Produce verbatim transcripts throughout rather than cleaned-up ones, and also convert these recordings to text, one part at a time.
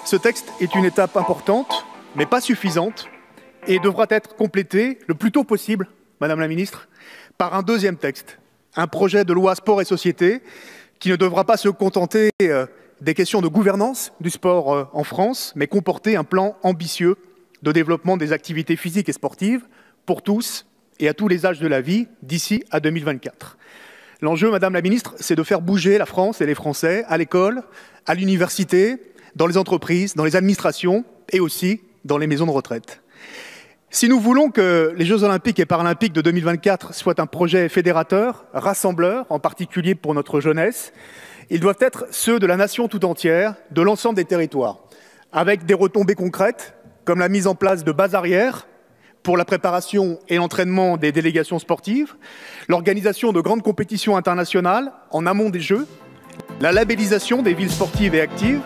Ce texte est une étape importante, mais pas suffisante, et devra être complété le plus tôt possible, Madame la Ministre, par un deuxième texte, un projet de loi sport et société qui ne devra pas se contenter des questions de gouvernance du sport en France, mais comporter un plan ambitieux de développement des activités physiques et sportives pour tous et à tous les âges de la vie d'ici à deux mille vingt-quatre. L'enjeu, Madame la Ministre, c'est de faire bouger la France et les Français à l'école, à l'université, dans les entreprises, dans les administrations et aussi dans les maisons de retraite. Si nous voulons que les Jeux Olympiques et Paralympiques de deux mille vingt-quatre soient un projet fédérateur, rassembleur, en particulier pour notre jeunesse, ils doivent être ceux de la nation tout entière, de l'ensemble des territoires, avec des retombées concrètes, comme la mise en place de bases arrières pour la préparation et l'entraînement des délégations sportives, l'organisation de grandes compétitions internationales en amont des Jeux, la labellisation des villes sportives et actives,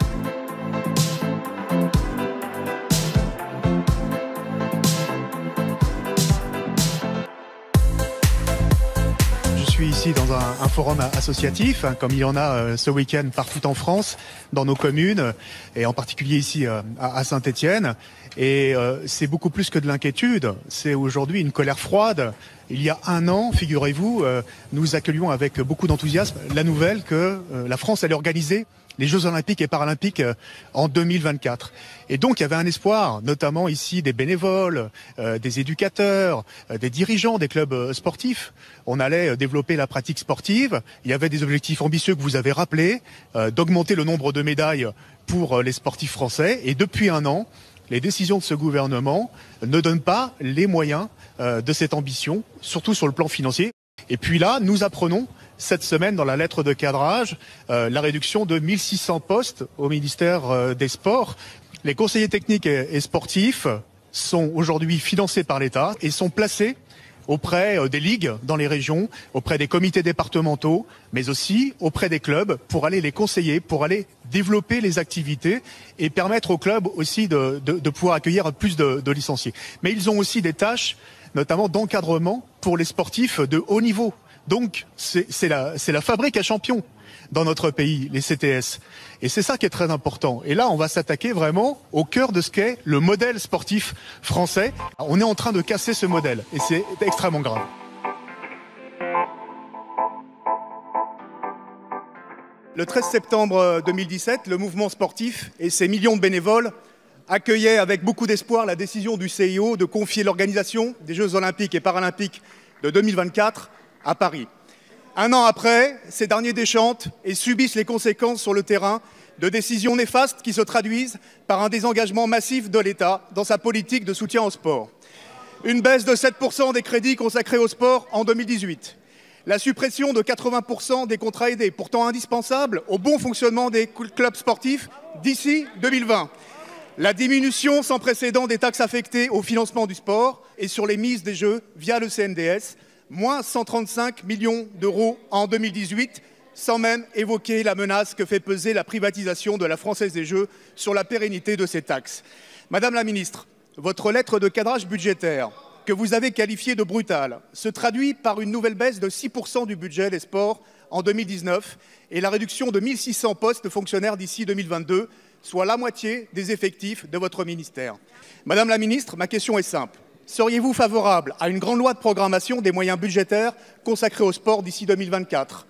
Je suis ici dans un, un forum associatif, hein, comme il y en a euh, ce week-end partout en France, dans nos communes, et en particulier ici euh, à, à Saint-Étienne. Et euh, c'est beaucoup plus que de l'inquiétude, c'est aujourd'hui une colère froide. Il y a un an, figurez-vous, euh, nous accueillions avec beaucoup d'enthousiasme la nouvelle que euh, la France allait organiser les Jeux Olympiques et Paralympiques en deux mille vingt-quatre. Et donc il y avait un espoir, notamment ici des bénévoles, euh, des éducateurs, euh, des dirigeants des clubs euh, sportifs. On allait euh, développer la pratique sportive. Il y avait des objectifs ambitieux que vous avez rappelés, euh, d'augmenter le nombre de médailles pour euh, les sportifs français. Et depuis un an, les décisions de ce gouvernement ne donnent pas les moyens euh, de cette ambition, surtout sur le plan financier. Et puis là, nous apprenons cette semaine dans la lettre de cadrage euh, la réduction de mille six cents postes au ministère euh, des Sports. Les conseillers techniques et, et sportifs sont aujourd'hui financés par l'État et sont placés auprès euh, des ligues dans les régions, auprès des comités départementaux, mais aussi auprès des clubs pour aller les conseiller, pour aller développer les activités et permettre aux clubs aussi de, de, de pouvoir accueillir plus de, de licenciés. Mais ils ont aussi des tâches, notamment d'encadrement pour les sportifs de haut niveau. Donc, c'est la, la fabrique à champions dans notre pays, les C T S. Et c'est ça qui est très important. Et là, on va s'attaquer vraiment au cœur de ce qu'est le modèle sportif français. On est en train de casser ce modèle et c'est extrêmement grave. Le treize septembre deux mille dix-sept, le mouvement sportif et ses millions de bénévoles accueillaient avec beaucoup d'espoir la décision du C I O de confier l'organisation des Jeux Olympiques et Paralympiques de deux mille vingt-quatre à Paris. Un an après, ces derniers déchantent et subissent les conséquences sur le terrain de décisions néfastes qui se traduisent par un désengagement massif de l'État dans sa politique de soutien au sport. Une baisse de sept pour cent des crédits consacrés au sport en deux mille dix-huit. La suppression de quatre-vingts pour cent des contrats aidés, pourtant indispensables au bon fonctionnement des clubs sportifs d'ici deux mille vingt. La diminution sans précédent des taxes affectées au financement du sport et sur les mises des Jeux via le C N D S, moins cent trente-cinq millions d'euros en deux mille dix-huit, sans même évoquer la menace que fait peser la privatisation de la Française des Jeux sur la pérennité de ces taxes. Madame la Ministre, votre lettre de cadrage budgétaire, que vous avez qualifiée de brutale, se traduit par une nouvelle baisse de six pour cent du budget des sports en deux mille dix-neuf et la réduction de mille six cents postes de fonctionnaires d'ici deux mille vingt-deux, soit la moitié des effectifs de votre ministère. Madame la Ministre, ma question est simple. Seriez-vous favorable à une grande loi de programmation des moyens budgétaires consacrés au sport d'ici deux mille vingt-quatre?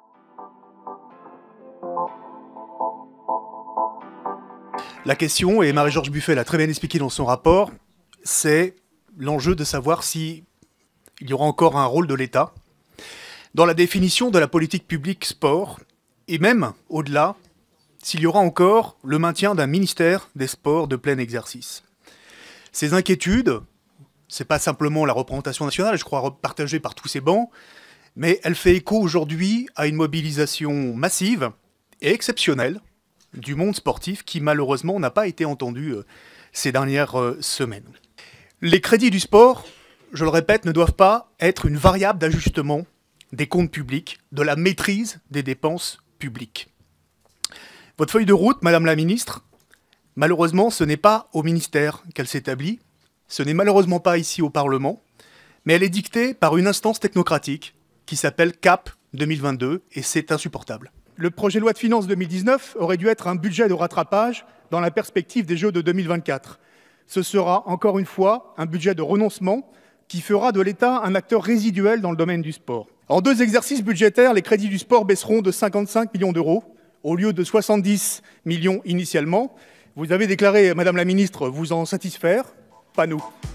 La question, et Marie-Georges Buffet l'a très bien expliqué dans son rapport, c'est l'enjeu de savoir s'il y aura encore un rôle de l'État dans la définition de la politique publique sport, et même, au-delà, s'il y aura encore le maintien d'un ministère des Sports de plein exercice. Ces inquiétudes, ce n'est pas simplement la représentation nationale, je crois partagée par tous ces bancs, mais elle fait écho aujourd'hui à une mobilisation massive et exceptionnelle du monde sportif qui malheureusement n'a pas été entendu ces dernières semaines. Les crédits du sport, je le répète, ne doivent pas être une variable d'ajustement des comptes publics, de la maîtrise des dépenses publiques. Votre feuille de route, Madame la Ministre, malheureusement, ce n'est pas au ministère qu'elle s'établit, ce n'est malheureusement pas ici au Parlement, mais elle est dictée par une instance technocratique qui s'appelle C A P deux mille vingt-deux, et c'est insupportable. Le projet de loi de finances deux mille dix-neuf aurait dû être un budget de rattrapage dans la perspective des Jeux de deux mille vingt-quatre. Ce sera, encore une fois, un budget de renoncement qui fera de l'État un acteur résiduel dans le domaine du sport. En deux exercices budgétaires, les crédits du sport baisseront de cinquante-cinq millions d'euros, au lieu de soixante-dix millions initialement. Vous avez déclaré, Madame la Ministre, vous en satisfaire. Pas nous.